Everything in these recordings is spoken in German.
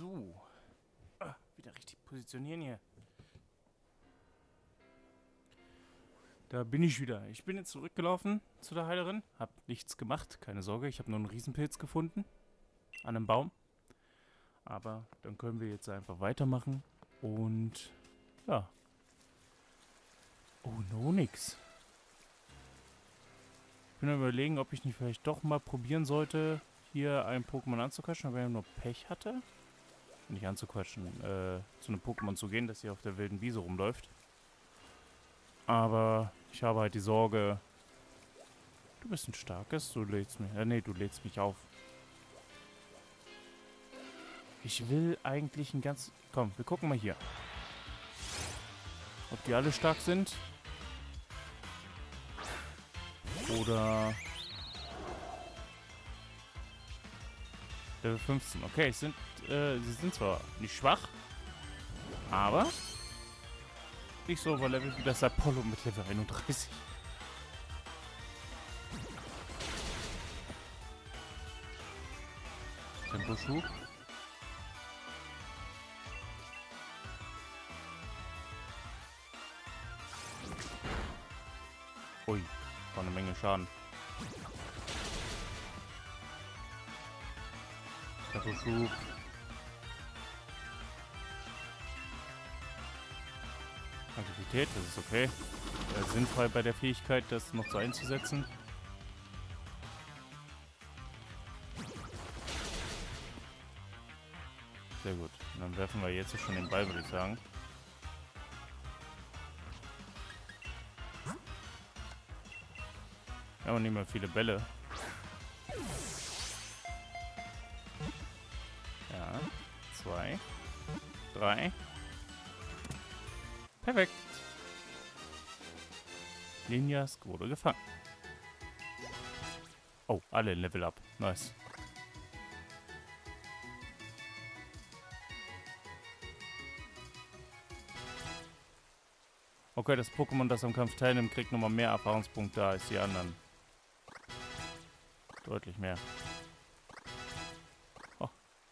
So. Wieder richtig positionieren hier. Da bin ich wieder. Ich bin jetzt zurückgelaufen zu der Heilerin. Hab nichts gemacht, keine Sorge. Ich habe nur einen Riesenpilz gefunden. An einem Baum. Aber dann können wir jetzt einfach weitermachen. Und ja. Oh, no nix. Ich bin am Überlegen, ob ich nicht vielleicht doch mal probieren sollte, hier ein Pokémon anzuquatschen, aber wenn er nur Pech hatte. Nicht anzuquatschen, zu einem Pokémon zu gehen, das hier auf der wilden Wiese rumläuft. Aber ich habe halt die Sorge, du bist ein starkes, du lädst mich, nee, du lädst mich auf. Ich will eigentlich ein ganz, komm, wir gucken mal hier. Ob die alle stark sind. Oder Level 15. Okay, sie sind zwar nicht schwach, aber nicht so overlevelt wie das Apollo mit Level 31. Temposchub. Ui, war eine Menge Schaden. Temposchub. Agilität, das ist okay. Sinnfrei bei der Fähigkeit, das noch so einzusetzen. Sehr gut. Und dann werfen wir jetzt schon den Ball, würde ich sagen. Ja, und nicht mehr viele Bälle. Ja. 2. 3. Perfekt. Ninjask wurde gefangen. Oh, alle Level up. Nice. Okay, das Pokémon, das am Kampf teilnimmt, kriegt nochmal mehr Erfahrungspunkte als die anderen. Deutlich mehr. Oh.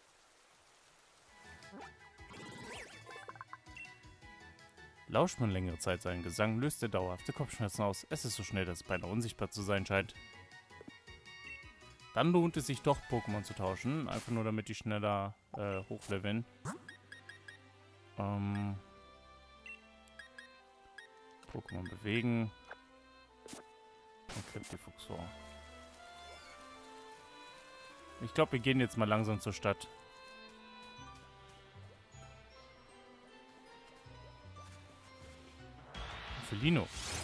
Lauscht man längere Zeit seinen Gesang, löst er dauerhafte Kopfschmerzen aus. Es ist so schnell, dass es beinahe unsichtbar zu sein scheint. Dann lohnt es sich doch, Pokémon zu tauschen. Einfach nur, damit die schneller hochleveln. Pokémon bewegen. Und Kräftifuchsor. Ich glaube, wir gehen jetzt mal langsam zur Stadt. Felino.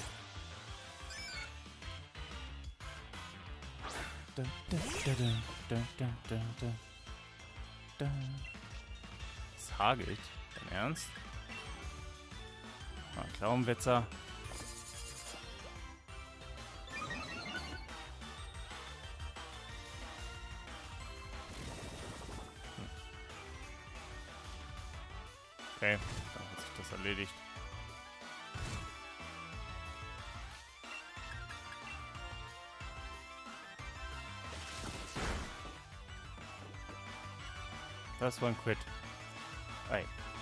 Es hagelt. Dein Ernst? Ah, Klauenwetzer. Okay, dann hat sich das erledigt. Das war ein Crit. Ei.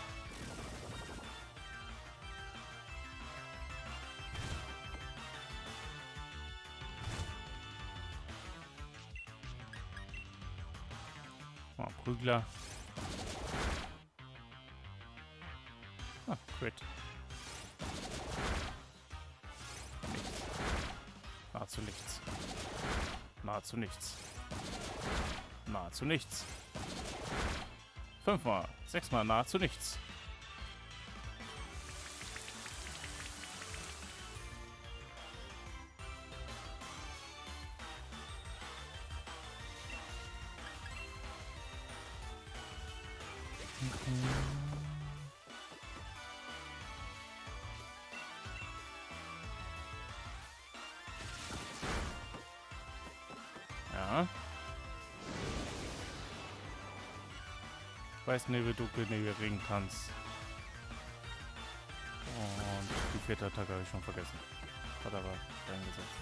Oh, Prügler. Ah, Crit. Nichts. Nahezu nichts. Nahezu nichts. Nahezu nichts. 5-mal, 6-mal, nahezu nichts. Ja. Weißnebel, Dunkelnebel, Regentanz. Und die vierte Attacke habe ich schon vergessen. Hat aber reingesetzt.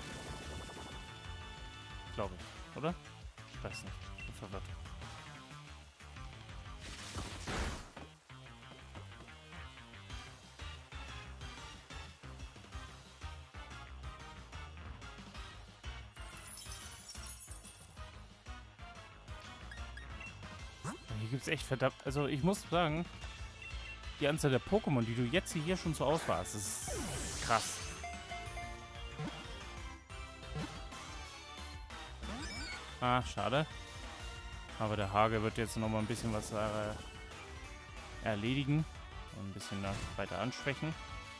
Glaube ich, oder? Ich weiß nicht. Ich bin verwirrt. gibt es echt verdammt... Also ich muss sagen, die Anzahl der Pokémon, die du jetzt hier schon zur Auswahl hast, ist krass. Ah, schade. Aber der Hage wird jetzt noch mal ein bisschen was erledigen. Und ein bisschen weiter anschwächen.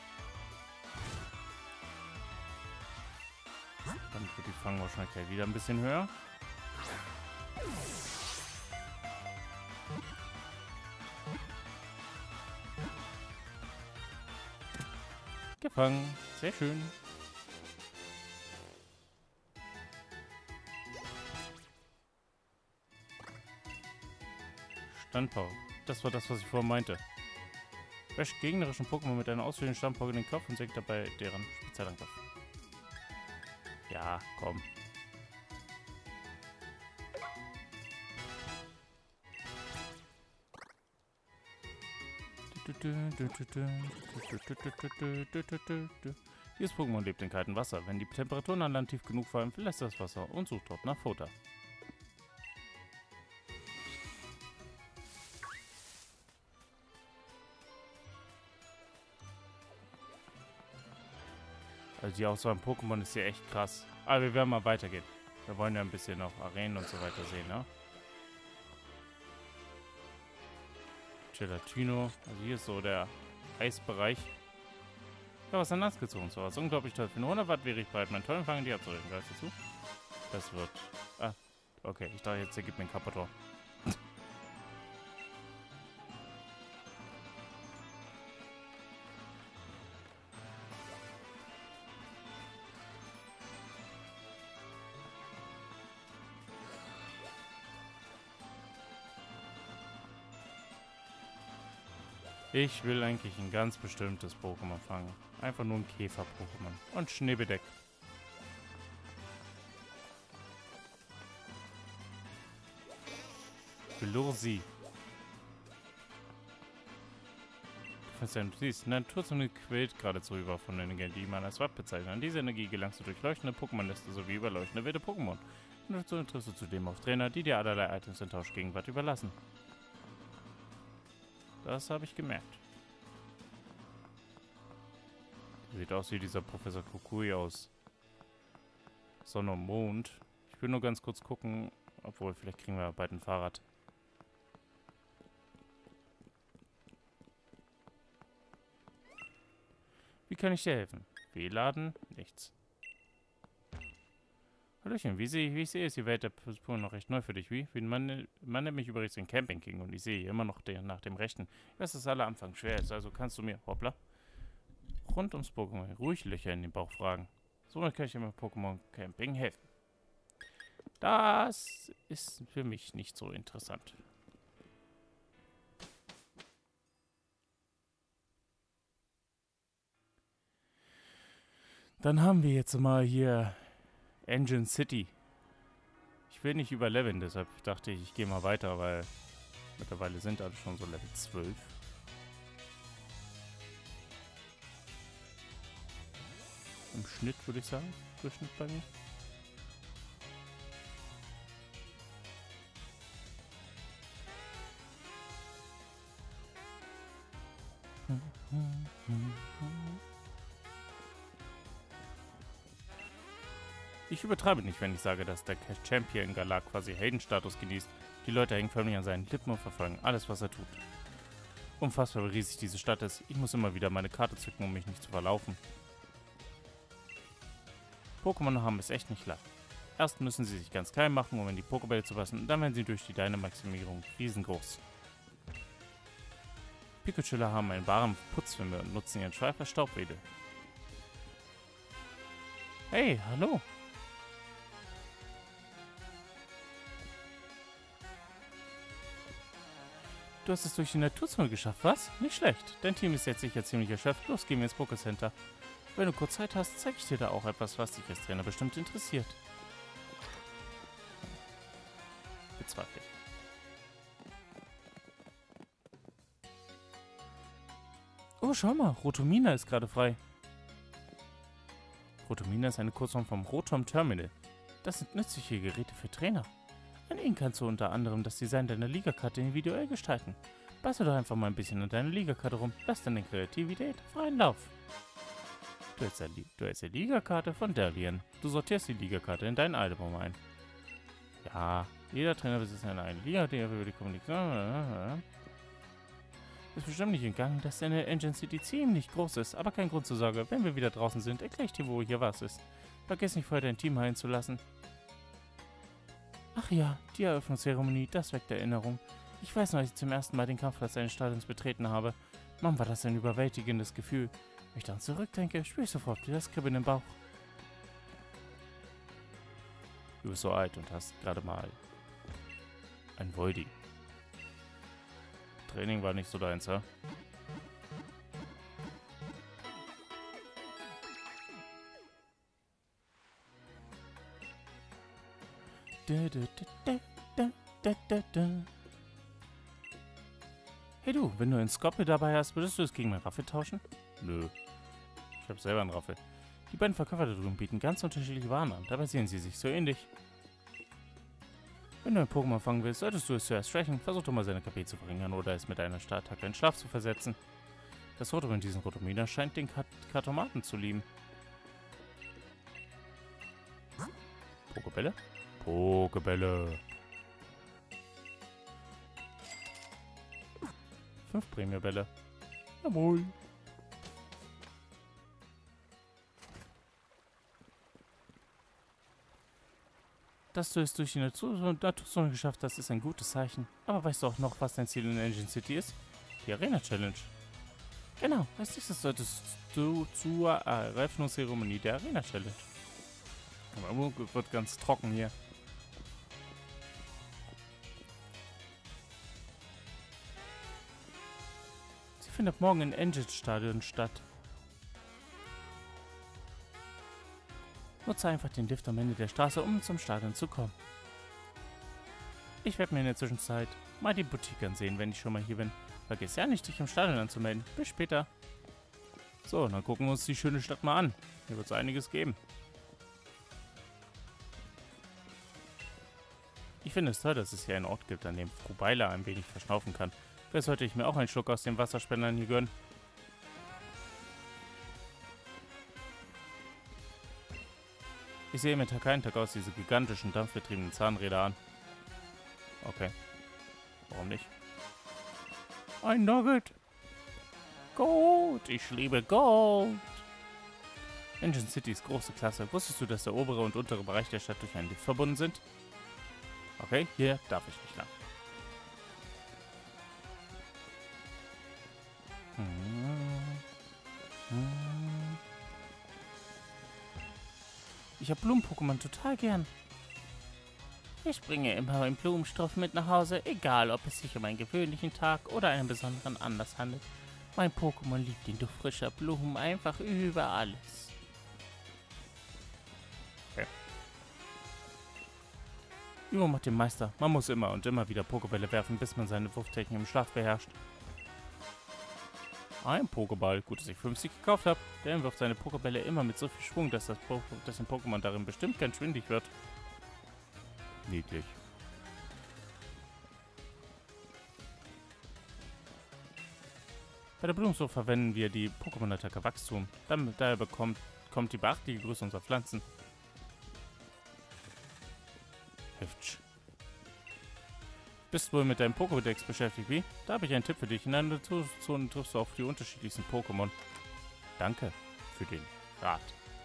Dann wird die Fangwahrscheinlichkeit wieder ein bisschen höher. Gefangen. Sehr schön. Standpower. Das war das, was ich vorhin meinte. Wäscht gegnerischen Pokémon mit einer ausführlichen Standpower in den Kopf und senkt dabei deren Spezialangriff. Ja, komm. Dieses Pokémon lebt in kaltem Wasser. Wenn die Temperaturen an Land tief genug fallen, verlässt das Wasser und sucht dort nach Futter. Also die Auswahl an Pokémon ist hier echt krass. Aber wir werden mal weitergehen. Wir wollen ja ein bisschen noch Arenen und so weiter sehen, ne? Gelatino. Also hier ist so der Eisbereich. Ja, was ist denn das gezogen? So was unglaublich toll. Für 100 Watt wäre ich bereit, meinen tollen Fang in die abzureden. Weißt du zu? Das wird... Ah, okay. Ich dachte jetzt, der gibt mir einen Kapator. Ich will eigentlich ein ganz bestimmtes Pokémon fangen. Einfach nur ein Käfer-Pokémon. Und Schneebedeck. Velursi. Du siehst, Naturzone quillt geradezu über von der Energie, die man als Watt bezeichnet. An diese Energie gelangst du durch leuchtende Pokémon-Liste sowie über leuchtende wilde Pokémon. Und dazu triffst du zudem auf Trainer, die dir allerlei Items in Tausch gegen Watt überlassen. Das habe ich gemerkt. Sieht aus wie dieser Professor Kukui aus Sonne und Mond. Ich will nur ganz kurz gucken, obwohl vielleicht kriegen wir bald ein Fahrrad. Wie kann ich dir helfen? WLAN? Nichts. Hallöchen, wie ich sehe, ist die Welt der Pokémon noch recht neu für dich. Man nennt mich übrigens den Camping King und ich sehe immer noch nach dem Rechten. Ich weiß, dass aller Anfang schwer ist, also kannst du mir, hoppla, rund ums Pokémon ruhig Löcher in den Bauch fragen. Somit kann ich dir mit Pokémon Camping helfen. Das ist für mich nicht so interessant. Dann haben wir jetzt mal hier Engine City. Ich will nicht überleveln, deshalb dachte ich, ich gehe mal weiter, weil mittlerweile sind alle schon so Level 12. Im Schnitt würde ich sagen. Durchschnitt bei mir. Ich übertreibe nicht, wenn ich sage, dass der Champion Galar quasi Heldenstatus genießt. Die Leute hängen förmlich an seinen Lippen und verfolgen alles, was er tut. Unfassbar, wie riesig diese Stadt ist. Ich muss immer wieder meine Karte zücken, um mich nicht zu verlaufen. Pokémon haben es echt nicht leicht. Erst müssen sie sich ganz klein machen, um in die Pokébälle zu passen, und dann werden sie durch die Dynamaximierung riesengroß. Pikachu haben einen wahren Putzfimmel und nutzen ihren Schweif als Staubwedel. Hey, hallo! Du hast es durch die Naturzone geschafft, was? Nicht schlecht. Dein Team ist jetzt sicher ziemlich erschöpft. Los, gehen wir ins Pokécenter. Wenn du kurz Zeit hast, zeige ich dir da auch etwas, was dich als Trainer bestimmt interessiert. Bezweifle. Oh, schau mal, Rotomina ist gerade frei. Rotomina ist eine Kurzform vom Rotom Terminal. Das sind nützliche Geräte für Trainer. An ihnen kannst du unter anderem das Design deiner Ligakarte individuell gestalten. Bastel doch einfach mal ein bisschen an deiner Ligakarte rum. Lass deine Kreativität freien Lauf. Du hältst die Ligakarte von Dalian. Du sortierst die Ligakarte in dein Album ein. Ja, jeder Trainer besitzt eine eigene Liga, die über die Kommunikation... Ist bestimmt nicht entgangen, dass deine Engine City ziemlich groß ist, aber kein Grund zur Sorge. Wenn wir wieder draußen sind, erkläre ich dir, wo hier was ist. Vergiss nicht, vorher dein Team heilen zu lassen. Ach ja, die Eröffnungszeremonie, das weckt Erinnerung. Ich weiß noch, als ich zum ersten Mal den Kampfplatz eines Stadions betreten habe. Mann, war das ein überwältigendes Gefühl. Wenn ich daran zurückdenke, spüre ich sofort wieder das Kribbeln im Bauch. Du bist so alt und hast gerade mal ein Voldi. Training war nicht so deins, ja? Hey du, wenn du einen Skorpion dabei hast, würdest du es gegen meinen Raffel tauschen? Nö. Ich habe selber einen Raffel. Die beiden Verkäufer da drüben bieten ganz unterschiedliche Waren an. Dabei sehen sie sich so ähnlich. Wenn du ein Pokémon fangen willst, solltest du es zuerst schwächen. Versuch doch mal seine KP zu verringern oder es mit einer Startattacke in Schlaf zu versetzen. Das Rotom in diesem Rotominer scheint den Kartomaten zu lieben. Pokebälle? Pokebälle. 5 Premierbälle. Jawohl. Dass du es durch die Naturzone geschafft hast, ist ein gutes Zeichen. Aber weißt du auch noch, was dein Ziel in Engine City ist? Die Arena Challenge. Genau, als nächstes solltest du zur Eröffnungszeremonie der Arena Challenge. Aber wird ganz trocken hier. Sie findet morgen im Engine Stadion statt. Nutze einfach den Lift am Ende der Straße, um zum Stadion zu kommen. Ich werde mir in der Zwischenzeit mal die Boutique ansehen, wenn ich schon mal hier bin. Vergiss ja nicht, dich im Stadion anzumelden. Bis später. So, dann gucken wir uns die schöne Stadt mal an. Hier wird es einiges geben. Ich finde es toll, dass es hier einen Ort gibt, an dem Frau Beiler ein wenig verschnaufen kann. Vielleicht sollte ich mir auch einen Schluck aus den Wasserspendern hier gönnen. Ich sehe mir Tag keinen Tag aus diese gigantischen, dampfbetriebenen Zahnräder an. Okay. Warum nicht? Ein Nugget! Gold! Ich liebe Gold! Engine City ist große Klasse. Wusstest du, dass der obere und untere Bereich der Stadt durch einen Lift verbunden sind? Okay, hier darf ich nicht lang. Ich habe Blumen-Pokémon total gern. Ich bringe immer einen Blumenstoff mit nach Hause, egal ob es sich um einen gewöhnlichen Tag oder einen besonderen Anlass handelt. Mein Pokémon liebt den Duft frischer Blumen einfach über alles. Okay. Übung macht den Meister. Man muss immer und immer wieder Pokébälle werfen, bis man seine Wurftechnik im Schlaf beherrscht. Ein Pokéball. Gut, dass ich 50 gekauft habe. Der wirft seine Pokébälle immer mit so viel Schwung, dass ein Pokémon darin bestimmt ganz schwindig wird. Niedlich. Bei der Blumenzucht verwenden wir die Pokémon-Attacke Wachstum. Daher kommt die beachtliche Größe unserer Pflanzen. Hüftsch. Bist wohl mit deinem Pokédex beschäftigt, wie? Da habe ich einen Tipp für dich. In der Naturzone triffst du auf die unterschiedlichsten Pokémon. Danke für den Rat.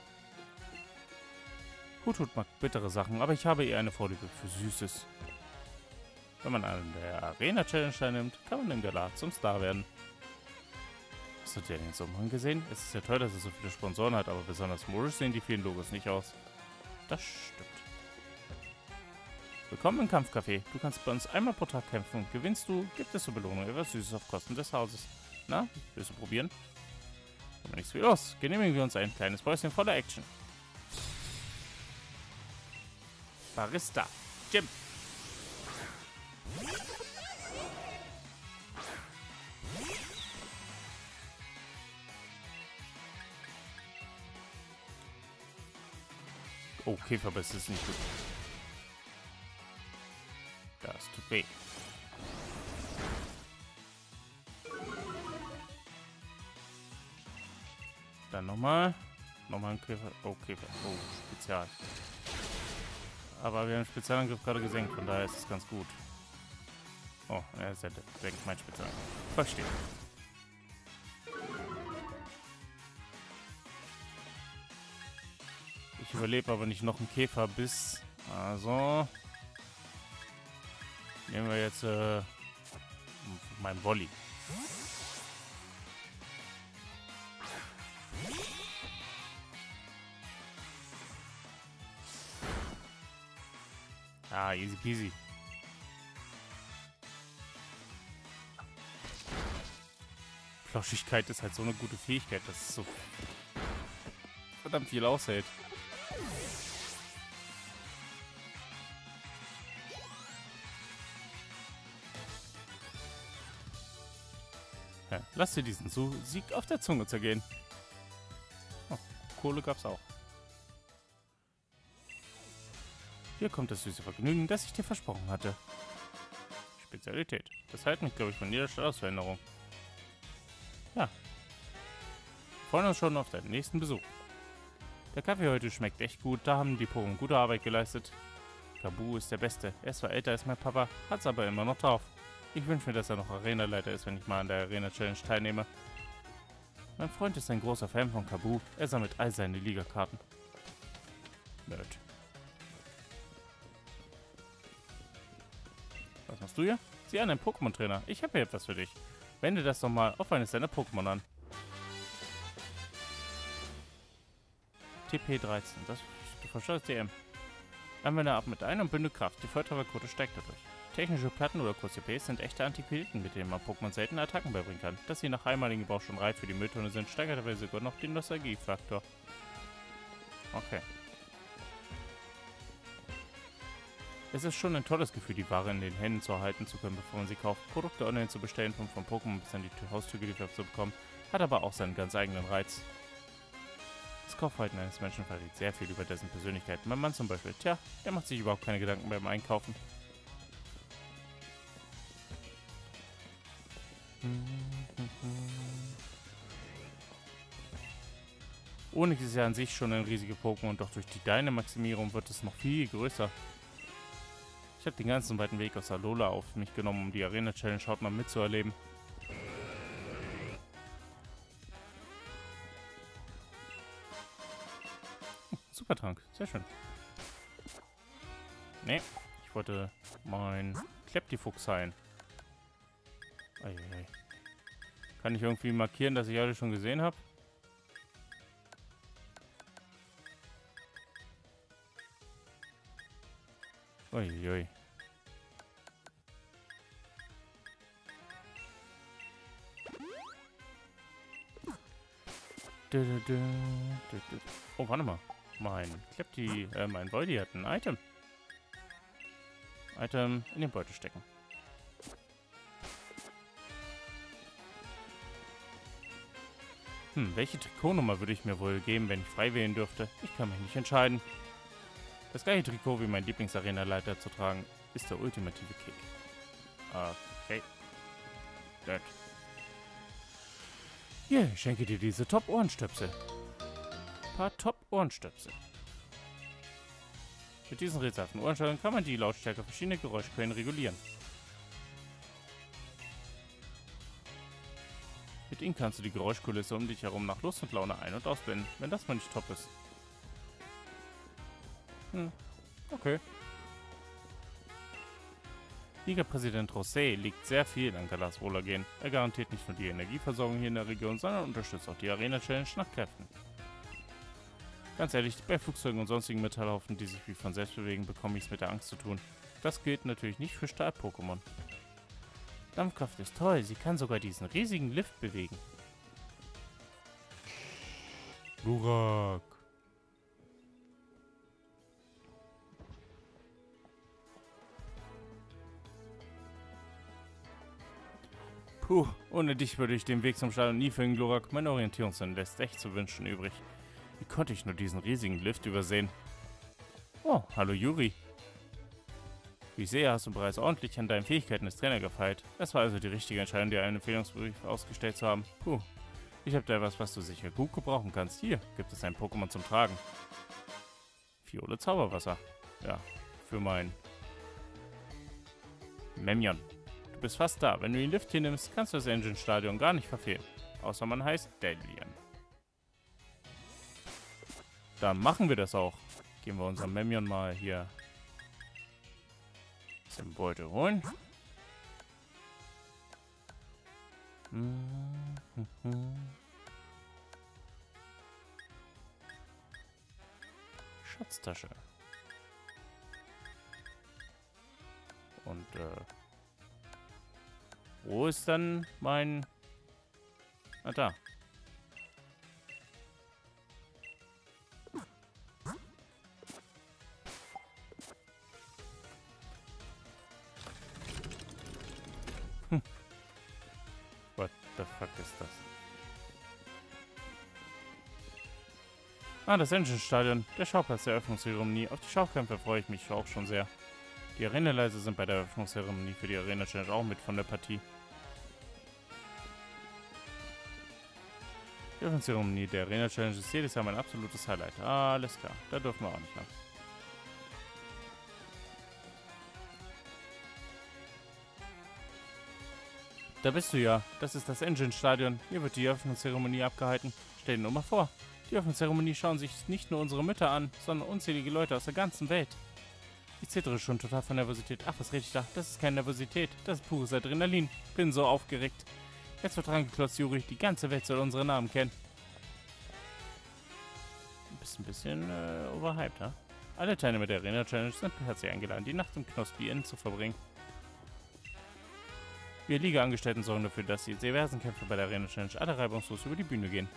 Hut mag bittere Sachen, aber ich habe eher eine Vorliebe für Süßes. Wenn man an der Arena Challenge teilnimmt, kann man im Galat zum Star werden. Hast du dir den Umhang gesehen? Es ist ja toll, dass er so viele Sponsoren hat, aber besonders modisch sehen die vielen Logos nicht aus. Das stimmt. Willkommen im Kampfcafé. Du kannst bei uns einmal pro Tag kämpfen. Gewinnst du, gibt es zur Belohnung etwas Süßes auf Kosten des Hauses. Na, willst du probieren? Aber nichts wie los. Genehmigen wir uns ein kleines Päuschen voller Action. Barista. Jim. Oh, Käferbiss ist nicht gut. weh. Dann nochmal. Nochmal ein Käfer. Oh, Käfer. Oh, Spezial. Aber wir haben den Spezialangriff gerade gesenkt, von daher ist es ganz gut. Oh, er senkt mein Spezialangriff. Verstehe. Ich überlebe aber nicht noch einen Käfer bis... Also... Nehmen wir jetzt mein Volley. Ah, easy peasy. Flauschigkeit ist halt so eine gute Fähigkeit, dass es so verdammt viel aushält. Ja, lass dir diesen Sieg auf der Zunge zergehen. Oh, Kohle gab's auch. Hier kommt das süße Vergnügen, das ich dir versprochen hatte. Spezialität. Das hält mich, glaube ich, von jeder Stadtausveränderung. Ja. Wir freuen uns schon auf deinen nächsten Besuch. Der Kaffee heute schmeckt echt gut, da haben die Poren gute Arbeit geleistet. Kabu ist der Beste. Er ist zwar älter als mein Papa, hat's aber immer noch drauf. Ich wünsche mir, dass er noch Arena-Leiter ist, wenn ich mal an der Arena-Challenge teilnehme. Mein Freund ist ein großer Fan von Kabu. Er sammelt all seine Liga-Karten. Nerd. Was machst du hier? Sieh an, ein Pokémon-Trainer. Ich habe hier etwas für dich. Wende das doch mal auf eines deiner Pokémon an. TP13. Du versteuerst DM. Anwende ab mit ein und bünde Kraft. Die Volltrefferquote steigt dadurch. Technische Platten oder TPs sind echte Antipiloten, mit denen man Pokémon seltene Attacken beibringen kann. Dass sie nach einmaligem Gebrauch schon reif für die Mülltonne sind, steigert dabei sogar noch den Nostalgie-Faktor. Okay. Es ist schon ein tolles Gefühl, die Ware in den Händen zu erhalten zu können, bevor man sie kauft. Produkte online zu bestellen, von Pokémon bis an die Haustür geliefert zu bekommen, hat aber auch seinen ganz eigenen Reiz. Das Kaufverhalten eines Menschen verrät sehr viel über dessen Persönlichkeit. Mein Mann zum Beispiel, tja, der macht sich überhaupt keine Gedanken beim Einkaufen. Onix ist ja an sich schon ein riesiger Pokémon, doch durch die Dynamaximierung wird es noch viel größer. Ich habe den ganzen weiten Weg aus Alola auf mich genommen, um die Arena-Challenge hautnah mitzuerleben. Supertrank, sehr schön. Nee, ich wollte mein Kleptifuchs heilen. Eieiei. Kann ich irgendwie markieren, dass ich alle schon gesehen habe? Uiui. Oh, warte mal. Mein Voldy hat ein Item. Item in den Beutel stecken. Welche Trikotnummer würde ich mir wohl geben, wenn ich frei wählen dürfte? Ich kann mich nicht entscheiden. Das gleiche Trikot wie mein Lieblings-Arena-Leiter zu tragen, ist der ultimative Kick. Okay. Gut. Hier, ich schenke dir diese Top-Ohrenstöpsel. Paar Top-Ohrenstöpsel. Mit diesen rätselhaften Ohrenstöpseln kann man die Lautstärke verschiedener Geräuschquellen regulieren. Mit ihnen kannst du die Geräuschkulisse um dich herum nach Lust und Laune ein- und ausblenden, wenn das mal nicht top ist. Okay. Liga-Präsident Rosé liegt sehr viel an Galas Wohlergehen. Er garantiert nicht nur die Energieversorgung hier in der Region, sondern unterstützt auch die Arena-Challenge nach Kräften. Ganz ehrlich, bei Flugzeugen und sonstigen Metallhaufen, die sich wie von selbst bewegen, bekomme ich es mit der Angst zu tun. Das gilt natürlich nicht für Stahl-Pokémon. Dampfkraft ist toll, sie kann sogar diesen riesigen Lift bewegen. Burak. Puh, ohne dich würde ich den Weg zum Stadion nie finden, Glurak. Mein Orientierungssinn lässt echt zu wünschen übrig. Wie konnte ich nur diesen riesigen Lift übersehen? Oh, hallo Yuri. Wie ich sehe, hast du bereits ordentlich an deinen Fähigkeiten des Trainers gefeilt. Es war also die richtige Entscheidung, dir einen Empfehlungsbrief ausgestellt zu haben. Puh. Ich habe da etwas, was du sicher gut gebrauchen kannst. Hier gibt es ein Pokémon zum Tragen. Fiole Zauberwasser. Ja, für mein Memion. Du bist fast da. Wenn du den Lift hier nimmst, kannst du das Engine-Stadion gar nicht verfehlen. Außer man heißt Dalian. Dann machen wir das auch. Gehen wir unserem Memion mal hier den Beutel holen. Schatztasche. Und, wo ist dann mein... Ah, da. What the fuck ist das? Ah, das Engine-Stadion. Der Schauplatz der Eröffnungszeremonie. Auf die Schaukämpfe freue ich mich auch schon sehr. Die Arena-Leise sind bei der Eröffnungszeremonie für die Arena-Challenge auch mit von der Partie. Die Eröffnungszeremonie der Arena-Challenge ist jedes Jahr mein absolutes Highlight. Alles klar, da dürfen wir auch nicht lang. Da bist du ja. Das ist das Engine-Stadion. Hier wird die Eröffnungszeremonie abgehalten. Stell dir nur mal vor. Die Eröffnungszeremonie schauen sich nicht nur unsere Mütter an, sondern unzählige Leute aus der ganzen Welt. Ich zittere schon total von Nervosität. Ach, was rede ich da? Das ist keine Nervosität. Das ist pures Adrenalin. Bin so aufgeregt. Jetzt wird dran geklotzt, Juri. Die ganze Welt soll unsere Namen kennen. Du bist ein bisschen overhyped, ha? Alle Teilnehmer der Arena Challenge sind herzlich eingeladen, die Nacht im Knospi Inn zu verbringen. Wir Liga-Angestellten sorgen dafür, dass die diversen Kämpfe bei der Arena Challenge alle reibungslos über die Bühne gehen.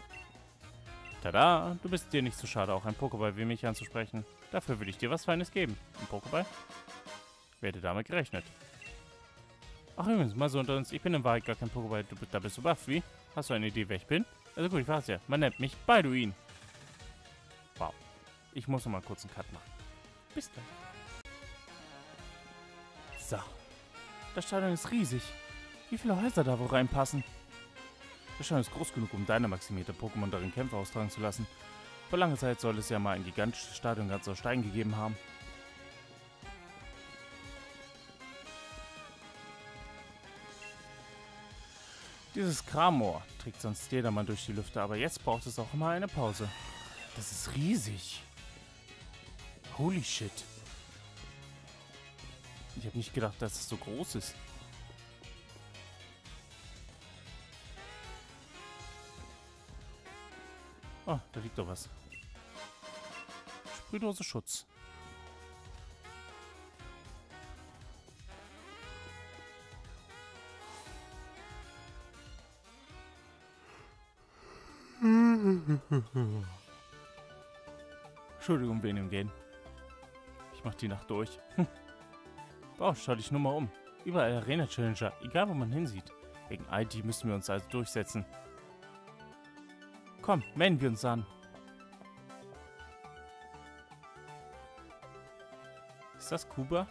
Tada! Du bist dir nicht zu schade, auch ein Pokéball wie mich anzusprechen. Dafür will ich dir was Feines geben. Ein Pokéball? Wer hätte damit gerechnet? Ach übrigens, mal so unter uns, ich bin in Wahrheit gar kein Pokéball. Da bist du baff, wie? Hast du eine Idee, wer ich bin? Also gut, ich weiß ja. Man nennt mich Balduin. Wow. Ich muss noch mal kurz einen Cut machen. Bis dann. So. Das Stadion ist riesig. Wie viele Häuser da wohl reinpassen? Das Stadion ist groß genug, um deine maximierte Pokémon darin Kämpfe austragen zu lassen. Vor langer Zeit soll es ja mal ein gigantisches Stadion ganz aus Stein gegeben haben. Dieses Kramor trägt sonst jedermann durch die Lüfte, aber jetzt braucht es auch mal eine Pause. Das ist riesig. Holy shit. Ich habe nicht gedacht, dass es so groß ist. Oh, da liegt doch was. Sprühdose Schutz. Entschuldigung, wegen dem Gehen. Ich mach die Nacht durch. Wow, schau dich nur mal um. Überall Arena-Challenger, egal wo man hinsieht. Wegen ID müssen wir uns also durchsetzen. Komm, melden wir uns an. Ist das Kuba?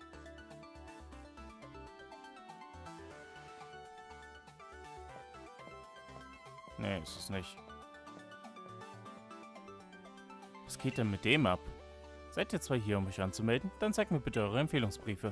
Nee, ist es nicht. Was geht denn mit dem ab? Seid ihr zwei hier, um euch anzumelden? Dann zeigt mir bitte eure Empfehlungsbriefe.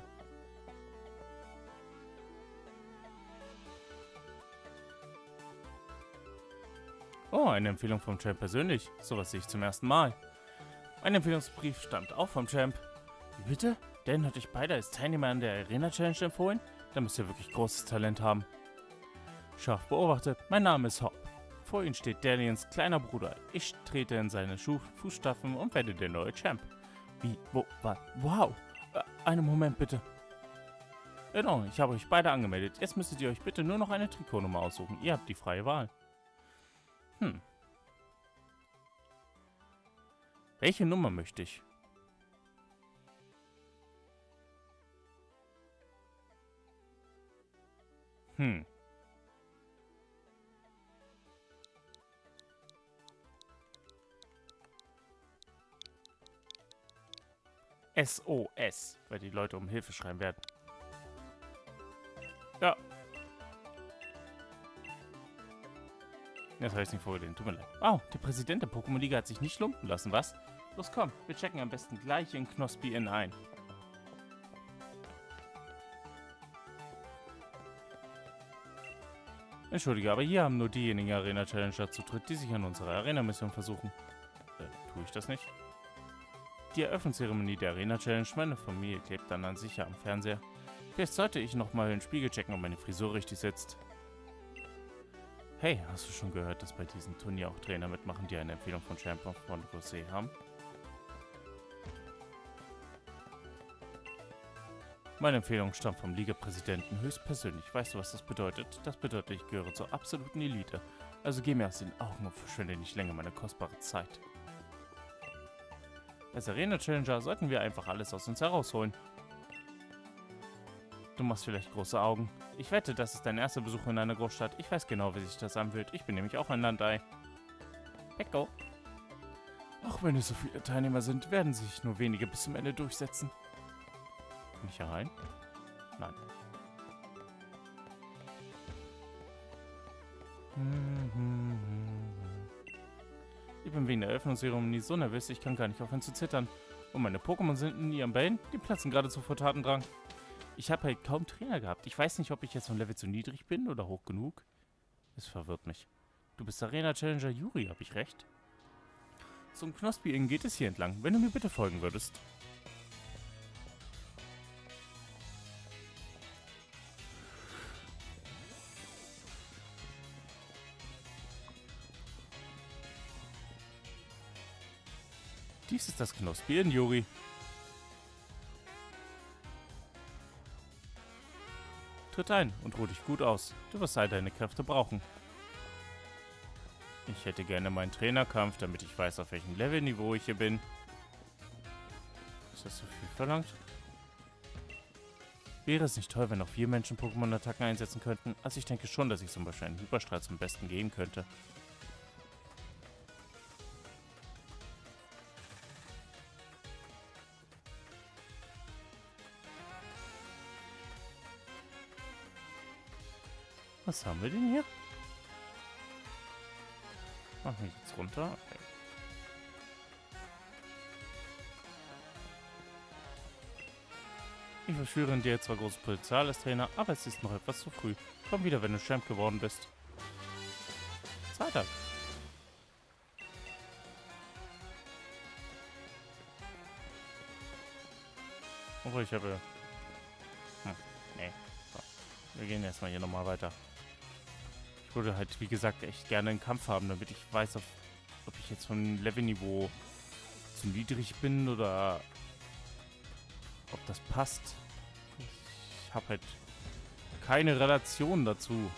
Oh, eine Empfehlung vom Champ persönlich. Sowas sehe ich zum ersten Mal. Ein Empfehlungsbrief stammt auch vom Champ. Wie bitte? Dan hat euch beide als Teilnehmer an der Arena Challenge empfohlen? Da müsst ihr wirklich großes Talent haben. Scharf beobachtet, mein Name ist Hop. Vor ihnen steht Dalians kleiner Bruder. Ich trete in seine Fußstapfen und werde der neue Champ. Wie? Wo? Was? Wow! Einen Moment bitte. Genau, ich habe euch beide angemeldet. Jetzt müsstet ihr euch bitte nur noch eine Trikotnummer aussuchen. Ihr habt die freie Wahl. Welche Nummer möchte ich? SOS, weil die Leute um Hilfe schreien werden. Ja. Das habe ich nicht vorgesehen, tut mir leid. Oh, der Präsident der Pokémon-Liga hat sich nicht lumpen lassen, was? Los komm, wir checken am besten gleich in Knospi Inn ein. Entschuldige, aber hier haben nur diejenigen Arena-Challenger Zutritt, die sich an unserer Arena-Mission versuchen. Tue ich das nicht? Die Eröffnungszeremonie der Arena-Challenge, meine Familie klebt dann an sich am Fernseher. Vielleicht sollte ich nochmal den Spiegel checken, ob meine Frisur richtig sitzt. Hey, hast du schon gehört, dass bei diesem Turnier auch Trainer mitmachen, die eine Empfehlung von Champion von Rosé haben? Meine Empfehlung stammt vom Ligapräsidenten höchstpersönlich. Weißt du, was das bedeutet? Das bedeutet, ich gehöre zur absoluten Elite. Also geh mir aus den Augen und verschwende nicht länger meine kostbare Zeit. Als Arena-Challenger sollten wir einfach alles aus uns herausholen. Du machst vielleicht große Augen. Ich wette, das ist dein erster Besuch in einer Großstadt. Ich weiß genau, wie sich das anfühlt. Ich bin nämlich auch ein Landei. Pecco. Auch wenn es so viele Teilnehmer sind, werden sich nur wenige bis zum Ende durchsetzen. Kann ich hier rein? Nein. Ich bin wegen der Eröffnungszeremonie so nervös, ich kann gar nicht aufhören zu zittern. Und meine Pokémon sind in ihren Bällen, die platzen geradezu vor Tatendrang. Ich habe halt kaum Trainer gehabt. Ich weiß nicht, ob ich jetzt vom Level zu niedrig bin oder hoch genug. Es verwirrt mich. Du bist Arena-Challenger Yuri, habe ich recht? Zum Knospi-Inn geht es hier entlang, wenn du mir bitte folgen würdest. Dies ist das Knospi-Inn, Yuri. Tritt ein und ruh dich gut aus. Du wirst all deine Kräfte brauchen. Ich hätte gerne meinen Trainerkampf, damit ich weiß, auf welchem Levelniveau ich hier bin. Ist das so viel verlangt? Wäre es nicht toll, wenn auch wir Menschen Pokémon-Attacken einsetzen könnten? Also ich denke schon, dass ich zum Beispiel einen Hyperstrahl zum Besten gehen könnte. Was haben wir denn hier? Machen wir jetzt runter. Okay. Ich verschwöre in dir zwar großes Potenzial als Trainer, aber es ist noch etwas zu früh. Komm wieder, wenn du Champ geworden bist. Zweiter. Obwohl, ich habe... nee. So. Wir gehen erstmal hier nochmal weiter. Ich würde halt, wie gesagt, echt gerne einen Kampf haben, damit ich weiß, ob ich jetzt vom Levelniveau zu niedrig bin oder ob das passt. Ich habe halt keine Relation dazu.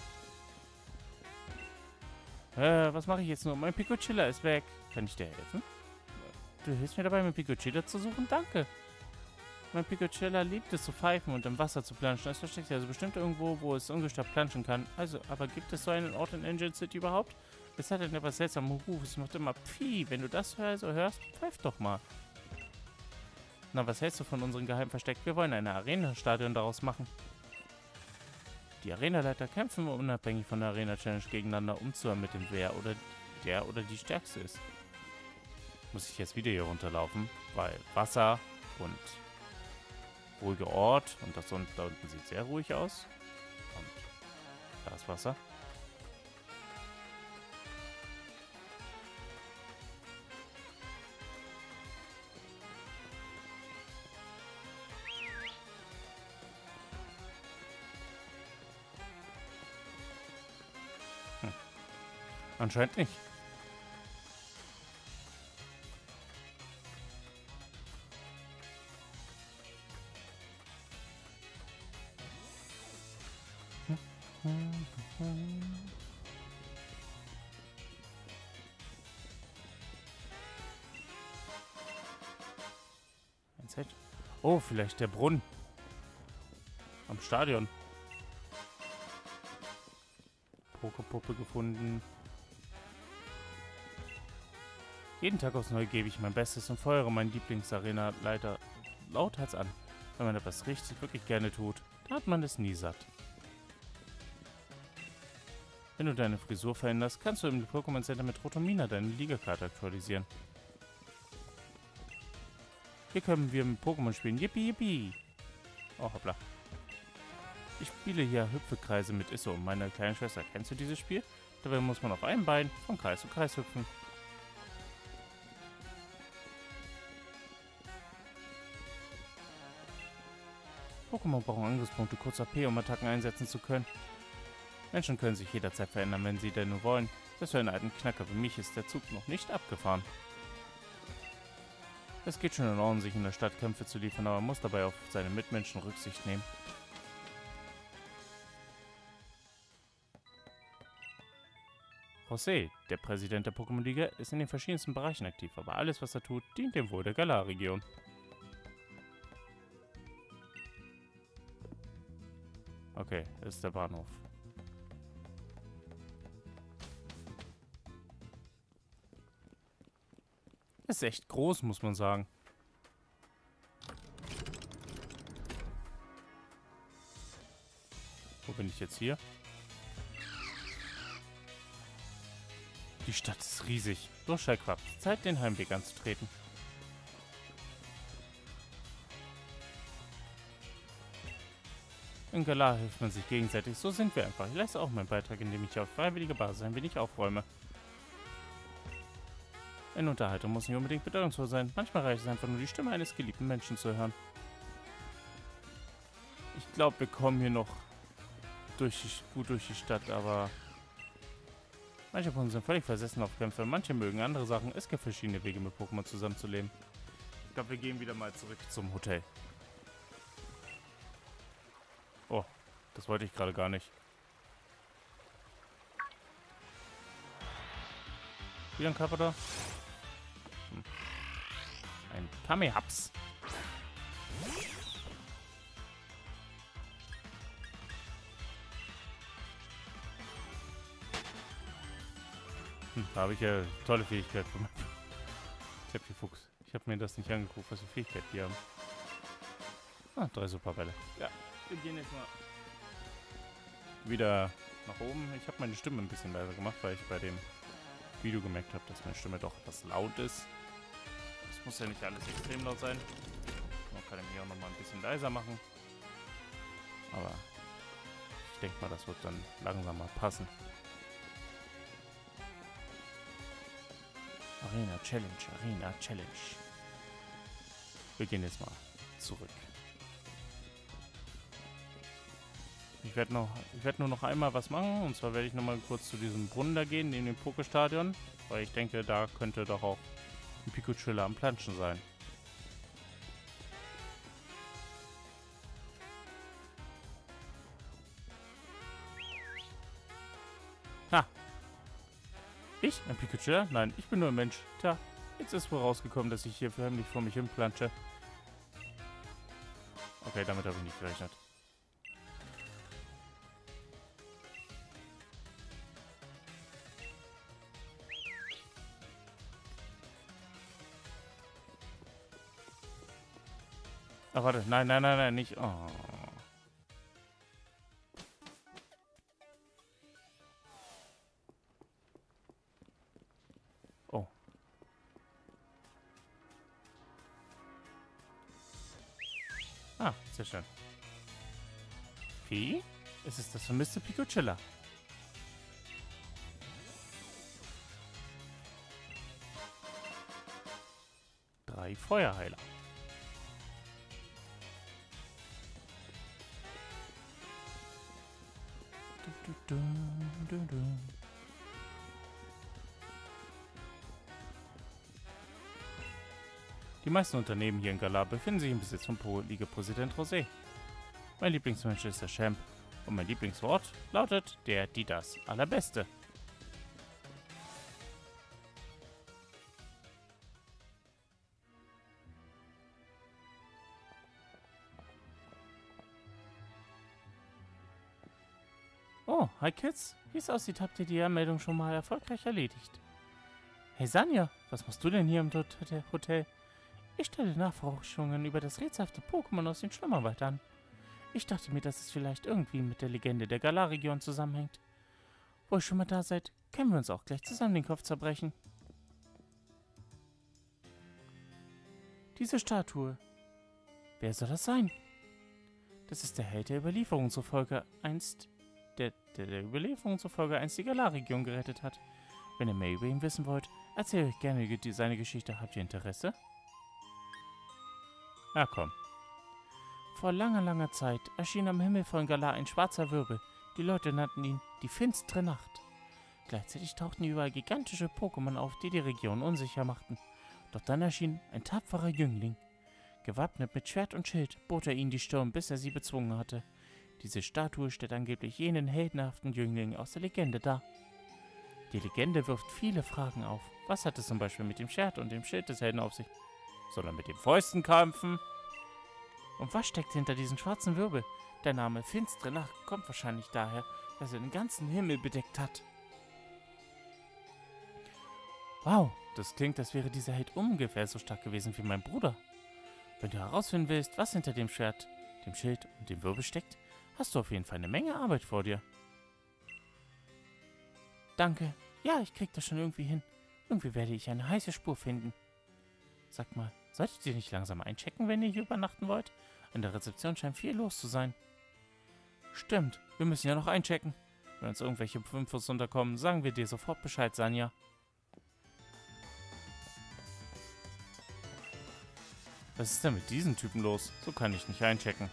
Was mache ich jetzt nur? Mein Picochilla ist weg. Kann ich dir helfen? Du hilfst mir dabei, mein Picochilla zu suchen? Danke. Mein Picochilla liebt es zu pfeifen und im Wasser zu planschen. Es versteckt sich also bestimmt irgendwo, wo es ungestört planschen kann. Also, aber gibt es so einen Ort in Angel City überhaupt? Es hat einen etwas seltsamen Ruf. Es macht immer Pfii. Wenn du das hörst, pfeif doch mal. Na, was hältst du von unserem geheimen Versteck? Wir wollen ein Arena-Stadion daraus machen. Die Arenaleiter kämpfen unabhängig von der Arena-Challenge gegeneinander, um zu ermitteln, wer oder der oder die Stärkste ist. Muss ich jetzt wieder hier runterlaufen, weil Wasser und ruhiger Ort und das da unten sieht sehr ruhig aus. Und da ist Wasser. Anscheinend nicht. Oh, vielleicht der Brunnen. Am Stadion. Pokepuppe gefunden. Jeden Tag aufs Neue gebe ich mein Bestes und feuere meinen Lieblingsarena-Leiter lauthals an. Wenn man etwas richtig, wirklich gerne tut, dann hat man es nie satt. Wenn du deine Frisur veränderst, kannst du im Pokémon Center mit Rotomina deine Ligakarte aktualisieren. Hier können wir mit Pokémon spielen. Yippie, yippie! Oh, hoppla. Ich spiele hier Hüpfekreise mit Isso, meine kleine Schwester. Kennst du dieses Spiel? Dabei muss man auf einem Bein von Kreis zu Kreis hüpfen. Pokémon brauchen Angriffspunkte kurz AP, um Attacken einsetzen zu können. Menschen können sich jederzeit verändern, wenn sie denn nur wollen. Selbst für einen alten Knacker wie mich ist der Zug noch nicht abgefahren. Es geht schon in Ordnung, sich in der Stadt Kämpfe zu liefern, aber man muss dabei auf seine Mitmenschen Rücksicht nehmen. José, der Präsident der Pokémon-Liga, ist in den verschiedensten Bereichen aktiv, aber alles, was er tut, dient dem Wohl der Galar-Region. Okay, das ist der Bahnhof. Ist echt groß, muss man sagen. Wo bin ich jetzt hier? Die Stadt ist riesig. Los, Schallquapp, Zeit, den Heimweg anzutreten. In Galar hilft man sich gegenseitig. So sind wir einfach. Ich leiste auch meinen Beitrag, indem ich auf freiwilliger Basis ein wenig aufräume. Eine Unterhaltung muss nicht unbedingt bedeutungsvoll sein. Manchmal reicht es einfach nur, die Stimme eines geliebten Menschen zu hören. Ich glaube, wir kommen hier noch gut durch die Stadt, aber manche von uns sind völlig versessen auf Kämpfe. Manche mögen andere Sachen. Es gibt verschiedene Wege, mit Pokémon zusammenzuleben. Ich glaube, wir gehen wieder mal zurück zum Hotel. Oh, das wollte ich gerade gar nicht. Wieder ein Carpador. Ein Kamehaps. Da habe ich ja tolle Fähigkeit von meinem Fuchs. Ich habe mir das nicht angeguckt, was für Fähigkeit die haben. Ah, 3 Superbälle. Ja, wir gehen jetzt mal wieder nach oben. Ich habe meine Stimme ein bisschen leiser gemacht, weil ich bei dem Video gemerkt habe, dass meine Stimme doch etwas laut ist. Das muss ja nicht alles extrem laut sein. Man kann mich auch noch mal ein bisschen leiser machen. Aber ich denke mal, das wird dann langsam mal passen. Arena Challenge. Wir gehen jetzt mal zurück. Ich werde nur noch einmal was machen. Und zwar werde ich noch mal kurz zu diesem Brunnen da gehen, neben dem Pokestadion. Weil ich denke, da könnte doch auch ein Pikachu am Planschen sein. Ha! Ich? Ein Pikachu? Nein, ich bin nur ein Mensch. Tja, jetzt ist wohl rausgekommen, dass ich hier förmlich vor mich hin plansche. Okay, damit habe ich nicht gerechnet. Ach, warte. Nein, nicht. Oh. Oh. Ah, sehr schön. Wie? Es ist das vermisste Pikachu. 3 Feuerheiler. Die meisten Unternehmen hier in Galar befinden sich im Besitz von Liga-Präsident José. Mein Lieblingsmensch ist der Champ und mein Lieblingswort lautet der, die, das Allerbeste. Oh, hi Kids. Wie es aussieht, habt ihr die Anmeldung schon mal erfolgreich erledigt. Hey Sanja, was machst du denn hier im Hotel? Ich stelle Nachforschungen über das rätselhafte Pokémon aus dem Schlummerwald an. Ich dachte mir, dass es vielleicht irgendwie mit der Legende der Galar-Region zusammenhängt. Wo ihr schon mal da seid, können wir uns auch gleich zusammen den Kopf zerbrechen. Diese Statue. Wer soll das sein? Das ist der Held, der Überlieferung zufolge einst die Galar-Region gerettet hat. Wenn ihr mehr über ihn wissen wollt, erzähle euch gerne seine Geschichte. Habt ihr Interesse? Ja, komm. Vor langer, langer Zeit erschien am Himmel von Galar ein schwarzer Wirbel. Die Leute nannten ihn die finstere Nacht. Gleichzeitig tauchten überall gigantische Pokémon auf, die die Region unsicher machten. Doch dann erschien ein tapferer Jüngling. Gewappnet mit Schwert und Schild bot er ihnen die Stirn, bis er sie bezwungen hatte. Diese Statue stellt angeblich jenen heldenhaften Jüngling aus der Legende dar. Die Legende wirft viele Fragen auf. Was hat es zum Beispiel mit dem Schwert und dem Schild des Helden auf sich? Soll er mit den Fäusten kämpfen? Und was steckt hinter diesem schwarzen Wirbel? Der Name Finstere Nacht kommt wahrscheinlich daher, dass er den ganzen Himmel bedeckt hat. Wow, das klingt, als wäre dieser Held ungefähr so stark gewesen wie mein Bruder. Wenn du herausfinden willst, was hinter dem Schwert, dem Schild und dem Wirbel steckt, hast du auf jeden Fall eine Menge Arbeit vor dir. Danke. Ja, ich krieg das schon irgendwie hin. Irgendwie werde ich eine heiße Spur finden. Sag mal, solltet ihr nicht langsam einchecken, wenn ihr hier übernachten wollt? An der Rezeption scheint viel los zu sein. Stimmt, wir müssen ja noch einchecken. Wenn uns irgendwelche Infos unterkommen, sagen wir dir sofort Bescheid, Sanja. Was ist denn mit diesen Typen los? So kann ich nicht einchecken.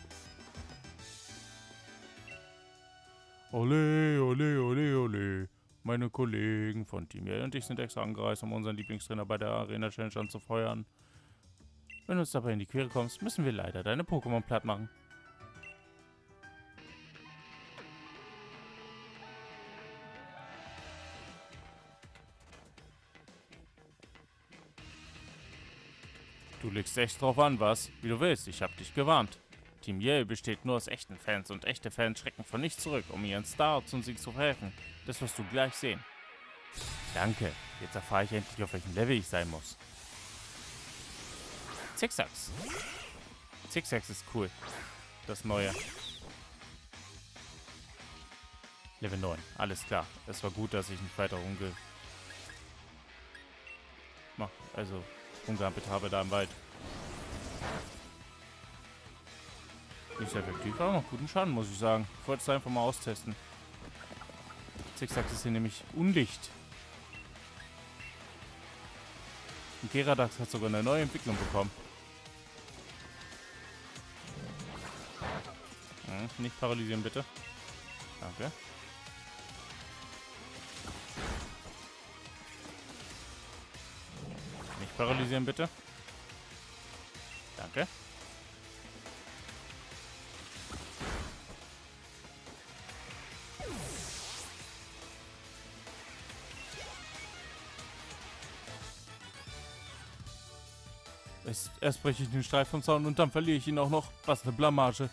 Ole, ole, ole, ole. Meine Kollegen von Team Yell und ich sind extra angereist, um unseren Lieblingstrainer bei der Arena Challenge anzufeuern. Wenn du uns dabei in die Quere kommst, müssen wir leider deine Pokémon platt machen. Du legst echt drauf an, was? Wie du willst, ich hab dich gewarnt. Team Yell besteht nur aus echten Fans und echte Fans schrecken von nichts zurück, um ihren Star zum Sieg zu verhelfen. Das wirst du gleich sehen. Danke, jetzt erfahre ich endlich, auf welchem Level ich sein muss. Zigzags. Zigzags ist cool. Das neue. Level 9, alles klar. Es war gut, dass ich nicht weiter rumgehampelt habe da im Wald. Nicht sehr effektiv, aber noch guten Schaden, muss ich sagen. Ich wollte es einfach mal austesten. Zigzags ist hier nämlich undicht. Und Geradax hat sogar eine neue Entwicklung bekommen. Nicht paralysieren, bitte. Danke. Nicht paralysieren, bitte. Danke. Erst breche ich den Streif vom Zaun und dann verliere ich ihn auch noch. Was eine Blamage.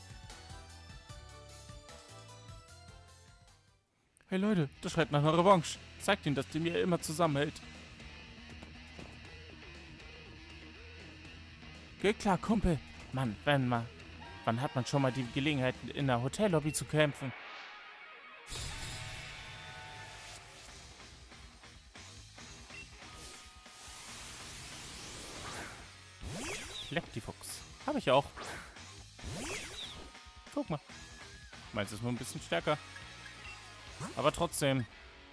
Hey Leute, das schreit nach einer Revanche. Zeigt ihnen, dass die mir immer zusammenhält. Geht klar, Kumpel. Mann, wann hat man schon mal die Gelegenheit, in der Hotellobby zu kämpfen? Leptifuchs. Habe ich auch. Guck mal. Meins ist nur ein bisschen stärker. Aber trotzdem.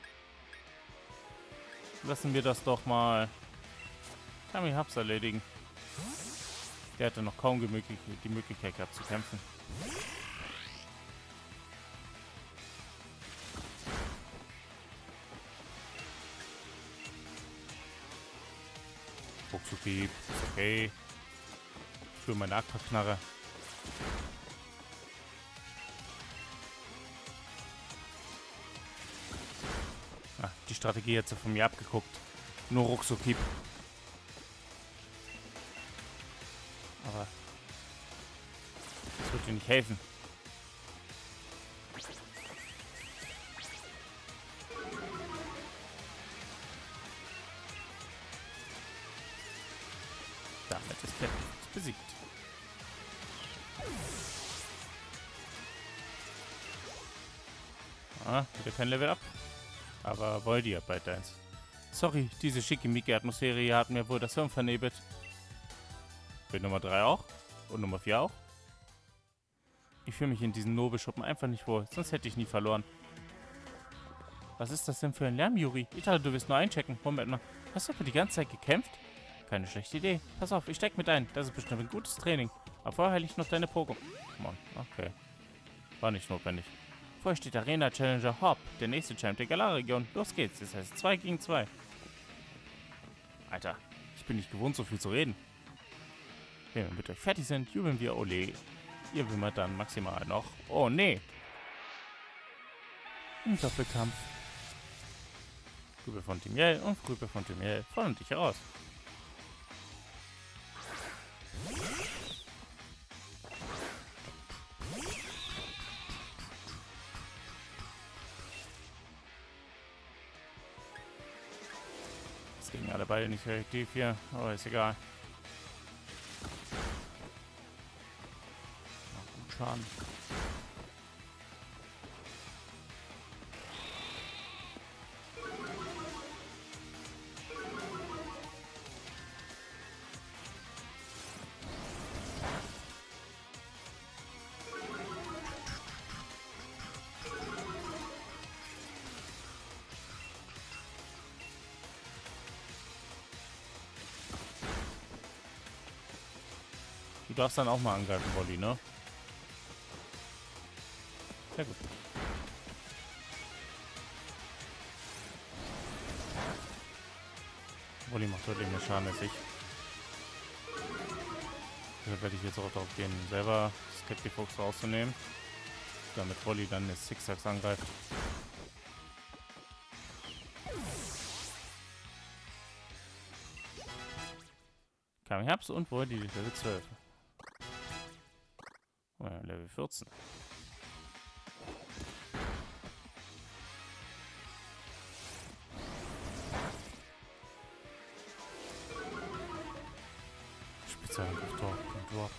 Lassen wir das doch mal. Kami Habs erledigen. Der hatte noch kaum die Möglichkeit gehabt zu kämpfen. Ruckzucki. Ist okay. Für meine Aquaknarre. Ah, die Strategie hat sie von mir abgeguckt. Nur Ruckzucki. Aber das wird dir nicht helfen. ist besiegt. Ah, wieder kein Level Up. Aber Voldy hat bald eins. Sorry, diese schickimicki-Atmosphäre hier hat mir wohl das Hirn vernebelt. Will Nummer 3 auch? Und Nummer 4 auch? Ich fühle mich in diesen Nobelschuppen einfach nicht wohl, sonst hätte ich nie verloren. Was ist das denn für ein Lärm, Yuri? Ich dachte, du willst nur einchecken. Moment mal, hast du etwa die ganze Zeit gekämpft? Keine schlechte Idee. Pass auf, ich steig mit ein. Das ist bestimmt ein gutes Training. Aber vorher heile ich noch deine Pogo. Mann, okay. War nicht notwendig. Vorher steht Arena Challenger Hop, der nächste Champ der Galar-Region. Los geht's, das heißt 2 gegen 2. Alter, ich bin nicht gewohnt, so viel zu reden. Wenn wir mit euch fertig sind, jubeln wir Ole. Ihr wimmert dann maximal noch. Oh, nee. Ein Doppelkampf. Grübe von Timiel und Grübe von Timiel fordern dich heraus. Das gingen alle beide nicht effektiv hier, aber ist egal. Gut Schaden. Du darfst dann auch mal angreifen, Wolli, ne? Sehr gut. Wolli macht deutlich mehr Schaden als ich. Deshalb werde ich jetzt auch darauf gehen, selber Skeptifox rauszunehmen. Damit Wolli dann des Zigzags angreift. Kam Herbst und Wolli Level 12. Level 14. Spezialangriff droppt.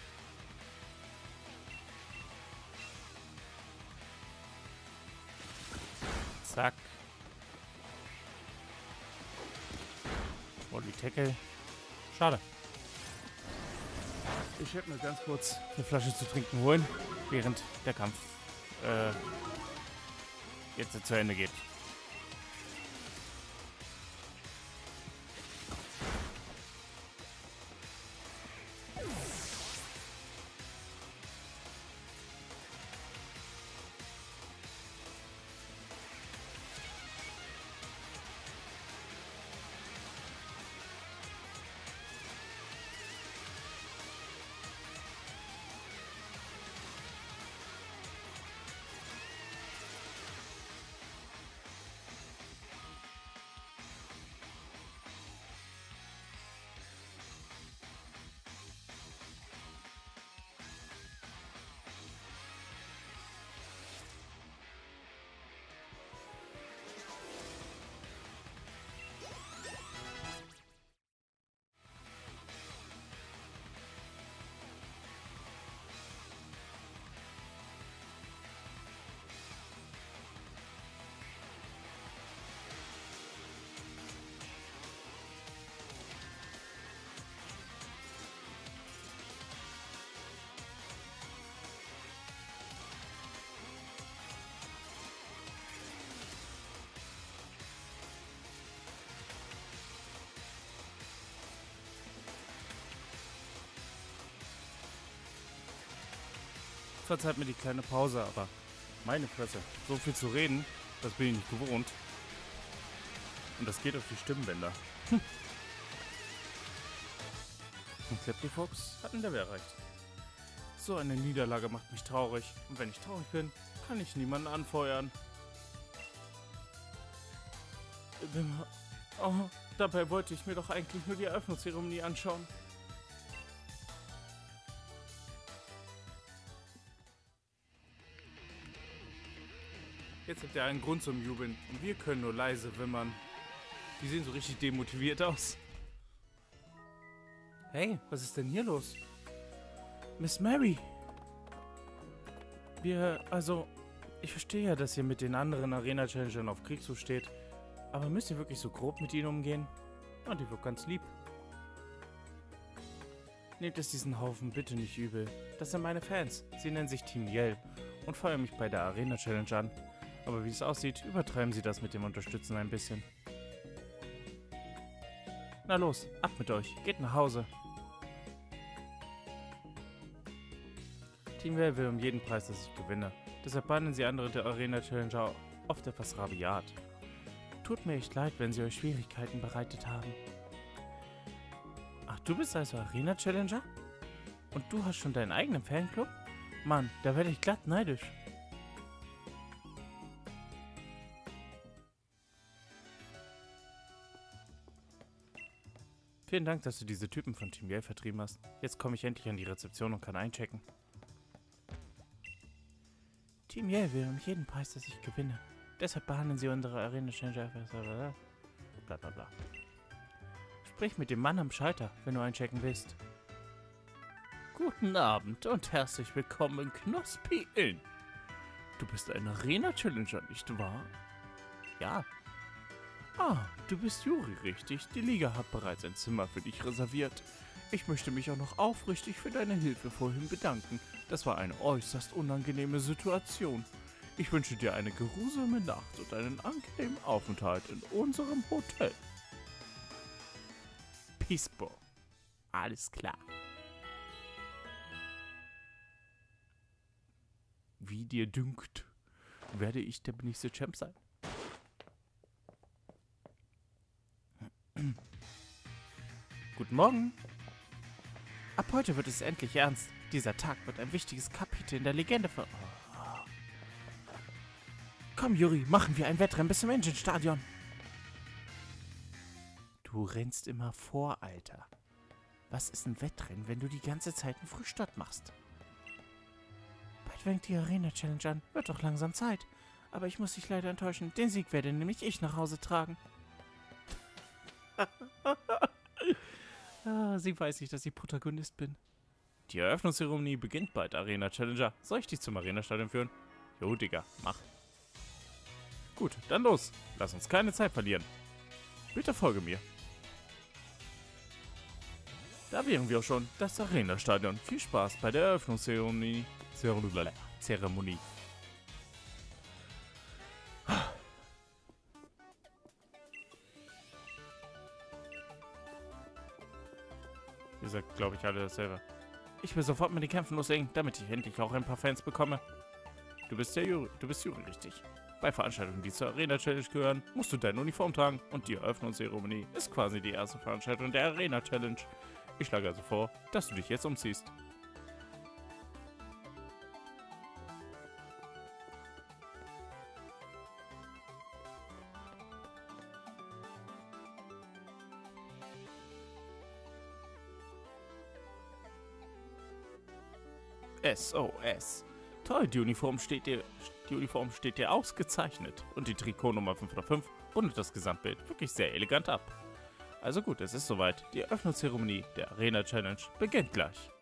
Zack. Wolli Tackle. Schade. Ich werde mir ganz kurz eine Flasche zu trinken holen, während der Kampf jetzt zu Ende geht. Verzeiht mir die kleine Pause, aber meine Fresse, so viel zu reden, das bin ich nicht gewohnt. Und das geht auf die Stimmbänder. Und Skeptifox hat ein Level erreicht. So eine Niederlage macht mich traurig. Und wenn ich traurig bin, kann ich niemanden anfeuern. Oh, dabei wollte ich mir doch eigentlich nur die Eröffnungszeremonie anschauen. Jetzt habt ihr einen Grund zum Jubeln und wir können nur leise wimmern. Die sehen so richtig demotiviert aus. Hey, was ist denn hier los? Miss Mary! Ich verstehe ja, dass ihr mit den anderen Arena-Challengern auf Kriegsfuß steht. Aber müsst ihr wirklich so grob mit ihnen umgehen? Ja, die wirkt ganz lieb. Nehmt es diesen Haufen bitte nicht übel. Das sind meine Fans. Sie nennen sich Team Yell und feuern mich bei der Arena-Challenge an. Aber wie es aussieht, übertreiben sie das mit dem Unterstützen ein bisschen. Na los, ab mit euch. Geht nach Hause. Team Yell will um jeden Preis, dass ich gewinne. Deshalb behandeln sie andere der Arena-Challenger oft etwas rabiat. Tut mir echt leid, wenn sie euch Schwierigkeiten bereitet haben. Ach, du bist also Arena-Challenger? Und du hast schon deinen eigenen Fanclub? Mann, da werde ich glatt neidisch. Vielen Dank, dass du diese Typen von Team Yell vertrieben hast. Jetzt komme ich endlich an die Rezeption und kann einchecken. Team Yell will um jeden Preis, dass ich gewinne. Deshalb behandeln sie unsere Arena-Challenger. Blablabla. Sprich mit dem Mann am Schalter, wenn du einchecken willst. Guten Abend und herzlich willkommen in Knospi Inn. Du bist ein Arena-Challenger, nicht wahr? Ja. Ah, du bist Juri, richtig? Die Liga hat bereits ein Zimmer für dich reserviert. Ich möchte mich auch noch aufrichtig für deine Hilfe vorhin bedanken. Das war eine äußerst unangenehme Situation. Ich wünsche dir eine geruhsame Nacht und einen angenehmen Aufenthalt in unserem Hotel. Peacebo. Alles klar. Wie dir dünkt, werde ich der nächste Champ sein. Guten Morgen. Ab heute wird es endlich ernst. Dieser Tag wird ein wichtiges Kapitel in der Legende von... Oh. Komm, Juri, machen wir ein Wettrennen bis zum Engine-Stadion. Du rennst immer vor, Alter. Was ist ein Wettrennen, wenn du die ganze Zeit einen Frühstart machst? Bald fängt die Arena-Challenge an. Wird doch langsam Zeit. Aber ich muss dich leider enttäuschen. Den Sieg werde nämlich ich nach Hause tragen. Sie weiß nicht, dass ich Protagonist bin. Die Eröffnungszeremonie beginnt bald, Arena Challenger. Soll ich dich zum Arena-Stadion führen? Jo, Digga, mach. Gut, dann los. Lass uns keine Zeit verlieren. Bitte folge mir. Da wären wir auch schon. Das Arena-Stadion. Viel Spaß bei der Eröffnungszeremonie. Zeremonie. Ihr sagt, glaube ich, alle dasselbe. Ich will sofort mit den Kämpfen loslegen, damit ich endlich auch ein paar Fans bekomme. Du bist Juri, richtig. Bei Veranstaltungen, die zur Arena Challenge gehören, musst du deine Uniform tragen und die Eröffnungszeremonie ist quasi die erste Veranstaltung der Arena Challenge. Ich schlage also vor, dass du dich jetzt umziehst. SOS. Toll, die Uniform steht dir ausgezeichnet. Und die Trikotnummer 505 rundet das Gesamtbild wirklich sehr elegant ab. Also gut, es ist soweit. Die Eröffnungszeremonie der Arena Challenge beginnt gleich.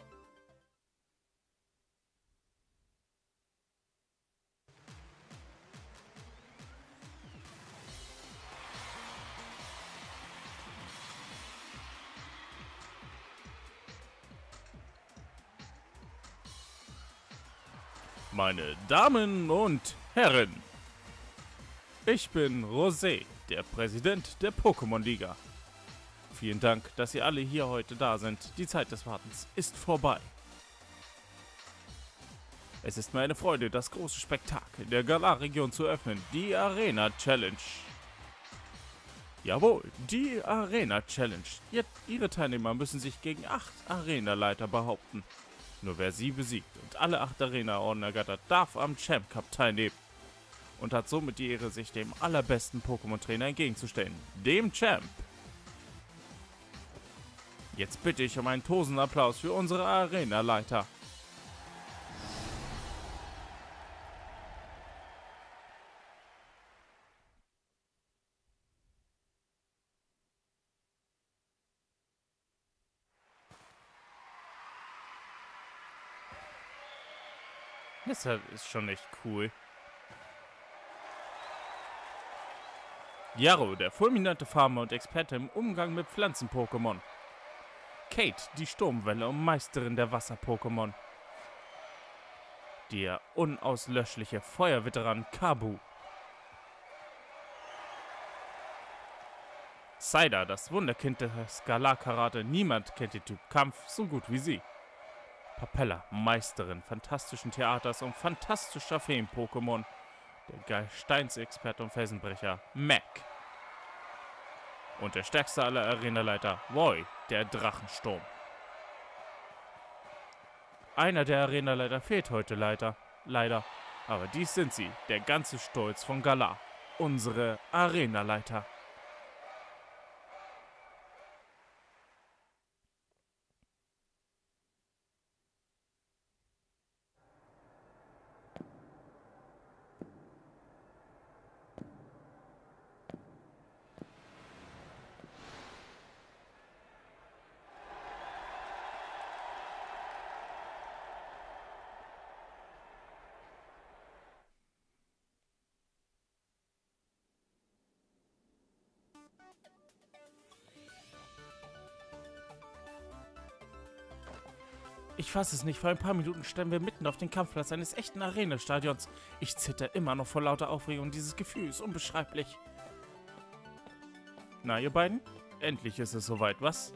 Meine Damen und Herren, ich bin Rosé, der Präsident der Pokémon-Liga. Vielen Dank, dass ihr alle hier heute da sind. Die Zeit des Wartens ist vorbei. Es ist mir eine Freude, das große Spektakel der Galar-Region zu öffnen, die Arena Challenge. Jawohl, die Arena Challenge. Ihre Teilnehmer müssen sich gegen 8 Arenaleiter behaupten. Nur wer sie besiegt und alle 8 Arena-Orden ergattert, darf am Champ Cup teilnehmen. Und hat somit die Ehre, sich dem allerbesten Pokémon-Trainer entgegenzustellen, dem Champ. Jetzt bitte ich um einen tosenden Applaus für unsere Arena-Leiter. Deshalb ist schon echt cool. Jaro, der fulminante Farmer und Experte im Umgang mit Pflanzen-Pokémon. Kate, die Sturmwelle und Meisterin der Wasser-Pokémon. Der unauslöschliche Feuerveteran Kabu. Saida, das Wunderkind des Galar-Karate. Niemand kennt den Typ Kampf so gut wie sie. Papella, Meisterin fantastischen Theaters und fantastischer Feen-Pokémon. Der Gesteinsexperte und Felsenbrecher, Mac. Und der stärkste aller Arenaleiter, Roy, der Drachensturm. Einer der Arenaleiter fehlt heute leider. Aber dies sind sie, der ganze Stolz von Galar. Unsere Arenaleiter. Ich fasse es nicht, vor ein paar Minuten standen wir mitten auf dem Kampfplatz eines echten Arena-Stadions. Ich zitter immer noch vor lauter Aufregung, dieses Gefühl ist unbeschreiblich. Na, ihr beiden? Endlich ist es soweit, was?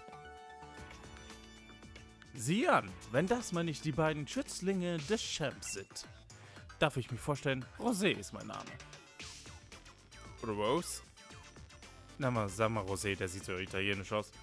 Sieh an, wenn das mal nicht die beiden Schützlinge des Champs sind. Darf ich mich vorstellen? Rosé ist mein Name. Rose? Na mal, sag mal Rosé, der sieht so italienisch aus.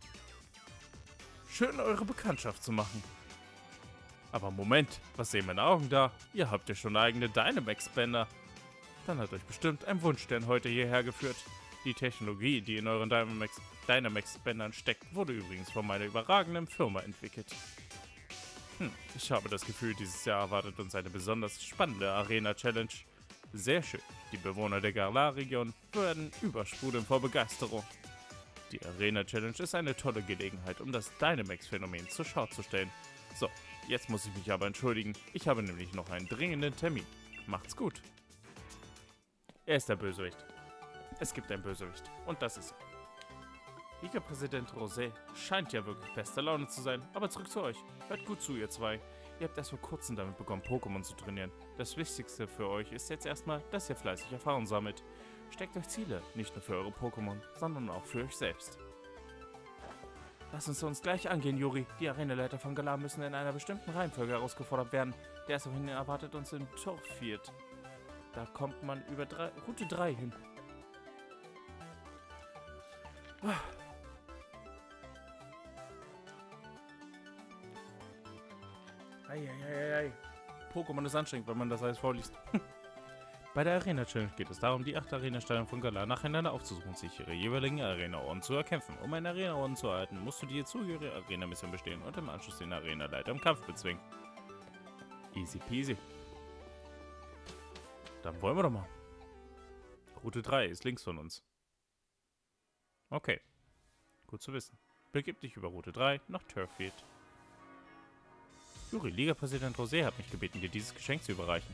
Schön, eure Bekanntschaft zu machen. Aber Moment, was sehen meine Augen da? Ihr habt ja schon eigene Dynamax-Bänder. Dann hat euch bestimmt ein Wunschstern heute hierher geführt. Die Technologie, die in euren Dynamax-Bändern steckt, wurde übrigens von meiner überragenden Firma entwickelt. Ich habe das Gefühl, dieses Jahr erwartet uns eine besonders spannende Arena-Challenge. Sehr schön. Die Bewohner der Galar-Region werden übersprudeln vor Begeisterung. Die Arena-Challenge ist eine tolle Gelegenheit, um das Dynamax-Phänomen zur Schau zu stellen. So, jetzt muss ich mich aber entschuldigen. Ich habe nämlich noch einen dringenden Termin. Macht's gut. Er ist der Bösewicht. Es gibt einen Bösewicht. Und das ist er. Liga-Präsident Rosé scheint ja wirklich bester Laune zu sein. Aber zurück zu euch. Hört gut zu, ihr zwei. Ihr habt erst vor kurzem damit begonnen, Pokémon zu trainieren. Das Wichtigste für euch ist jetzt erstmal, dass ihr fleißig Erfahrung sammelt. Steckt euch Ziele, nicht nur für eure Pokémon, sondern auch für euch selbst. Lass uns gleich angehen, Juri. Die Arenaleiter von Galar müssen in einer bestimmten Reihenfolge herausgefordert werden. Der erste von ihnen erwartet uns in Turffield. Da kommt man über Route 3 hin. Eieieiei. Pokémon ist anstrengend, wenn man das alles vorliest. Bei der Arena-Challenge geht es darum, die 8 Arena-Stadien von Galar nacheinander aufzusuchen und sich ihre jeweiligen Arena-Orden zu erkämpfen. Um einen Arena-Orden zu erhalten, musst du die zugehörige Arena-Mission bestehen und im Anschluss den Arena-Leiter im Kampf bezwingen. Easy peasy. Dann wollen wir doch mal. Route 3 ist links von uns. Okay. Gut zu wissen. Begib dich über Route 3 nach Turffield. Juri, Liga-Präsident Rosé hat mich gebeten, dir dieses Geschenk zu überreichen.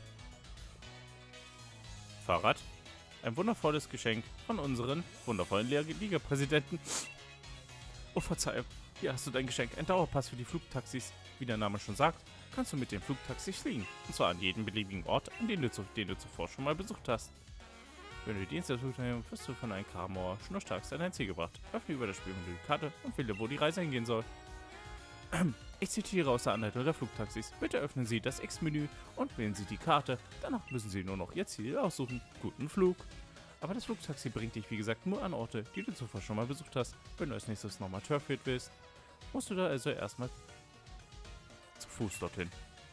Fahrrad. Ein wundervolles Geschenk von unseren wundervollen Liga-Präsidenten. Oh, Verzeihung. Hier hast du dein Geschenk. Ein Dauerpass für die Flugtaxis. Wie der Name schon sagt, kannst du mit den Flugtaxis fliegen. Und zwar an jeden beliebigen Ort, an den du zuvor schon mal besucht hast. Wenn du die Dienste nimmst, wirst du von einem Kramor schnurstracks an dein Ziel gebracht. Öffne über das Spiel die Karte und wähle, wo die Reise hingehen soll. Ich zitiere aus der Anleitung der Flugtaxis. Bitte öffnen Sie das X-Menü und wählen Sie die Karte. Danach müssen Sie nur noch Ihr Ziel aussuchen. Guten Flug. Aber das Flugtaxi bringt dich, wie gesagt, nur an Orte, die du zuvor schon mal besucht hast. Wenn du als nächstes nochmal Turffield willst, musst du da also erstmal zu Fuß dorthin.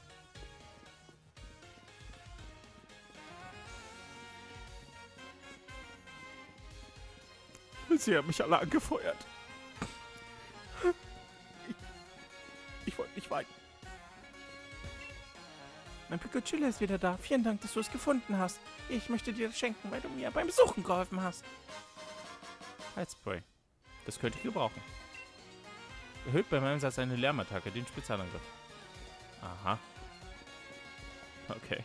Sie haben mich alle angefeuert. Ich wollte nicht weinen. Mein Pikachu ist wieder da. Vielen Dank, dass du es gefunden hast. Ich möchte dir das schenken, weil du mir beim Besuchen geholfen hast. Heizspray. Das könnte ich gebrauchen. Erhöht beim Einsatz eine Lärmattacke den Spezialangriff. Aha. Okay.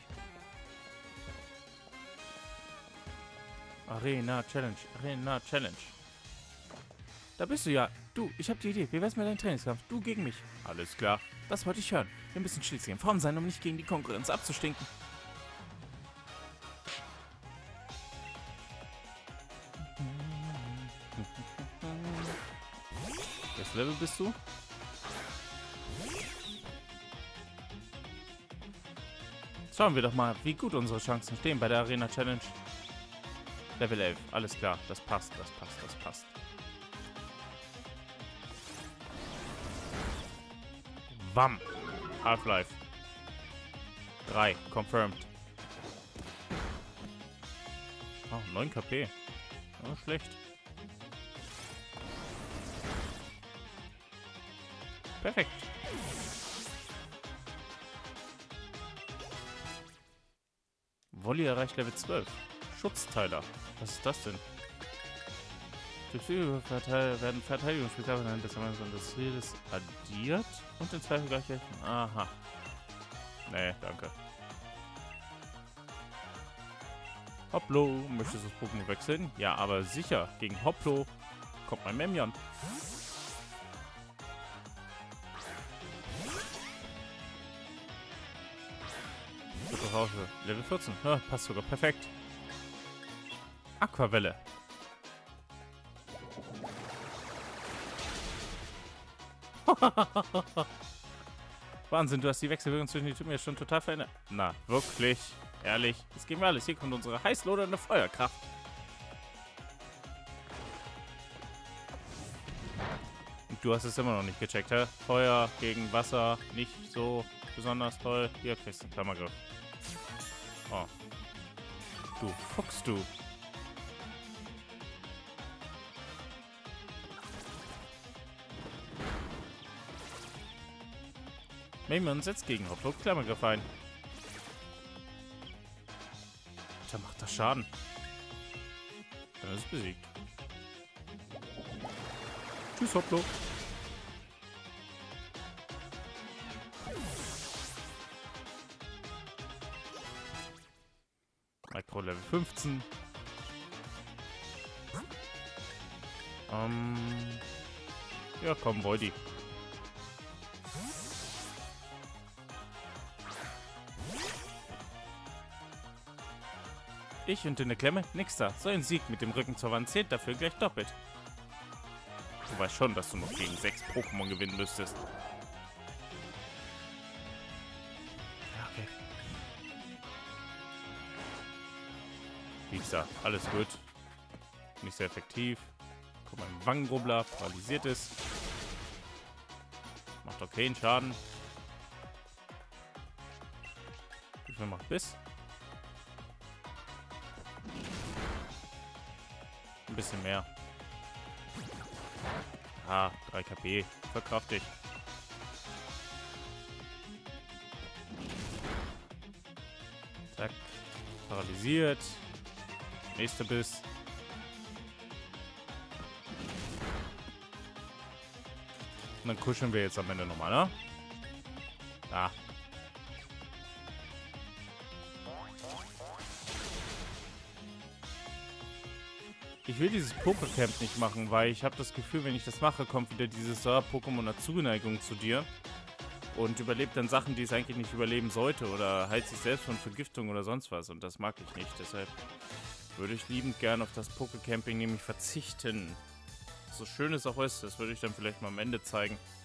Arena Challenge. Arena Challenge. Da bist du ja. Du, ich habe die Idee. Wie wär's mit deinem Trainingskampf? Du gegen mich. Alles klar. Das wollte ich hören. Wir müssen schließlich in Form sein, um nicht gegen die Konkurrenz abzustinken. Welches Level bist du? Schauen wir doch mal, wie gut unsere Chancen stehen bei der Arena Challenge. Level 11. Alles klar. Das passt, das passt, das passt. Wam. Half-Life. 3. Confirmed. Oh, 9 KP. Oh, schlecht. Perfekt. Volley erreicht Level 12. Schutzteiler. Was ist das denn? Werden Verteidigungsspezialeinheiten des Armees und des Zieles addiert und in Zweifel gleich helfen. Aha. Nee, danke. Hoplo, möchtest du das Pokémon wechseln? Ja, aber sicher. Gegen Hoplo kommt mein Memjan. Level 14. Ja, passt sogar perfekt. Aquavelle. Wahnsinn, du hast die Wechselwirkung zwischen den Typen ja schon total verändert. Na, wirklich? Ehrlich? Das geben wir alles. Hier kommt unsere heißlodernde Feuerkraft. Und du hast es immer noch nicht gecheckt, hä? Feuer gegen Wasser, nicht so besonders toll. Hier kriegst du einen Klammergriff. Oh. Du Fuchs, du. Memon setzt gegen Hoplo Klammergriff ein. Da macht das Schaden. Dann ist es besiegt. Tschüss, Hoplo. Micro Level 15. Ja, komm, Voidy. Ich und in der Klemme? Nix da. So ein Sieg mit dem Rücken zur Wand zählt dafür gleich doppelt. Du weißt schon, dass du noch gegen 6 Pokémon gewinnen müsstest. Ja, okay. Wie gesagt, alles gut. Nicht sehr effektiv. Guck mal, ein Wangenrubbler paralysiert ist. Macht okay einen Schaden. Wie viel macht Biss? Ein bisschen mehr. Ah, 3 KP. Verkraft dich. Zack. Paralysiert. Nächster Biss. Und dann kuscheln wir jetzt am Ende nochmal, ne? Ah. Ich will dieses Pokécamp nicht machen, weil ich habe das Gefühl, wenn ich das mache, kommt wieder dieses Pokémon hat Zuneigung zu dir und überlebt dann Sachen, die es eigentlich nicht überleben sollte oder heilt sich selbst von Vergiftung oder sonst was und das mag ich nicht. Deshalb würde ich liebend gern auf das Pokécamping nämlich verzichten. So schön es auch ist, das würde ich dann vielleicht mal am Ende zeigen.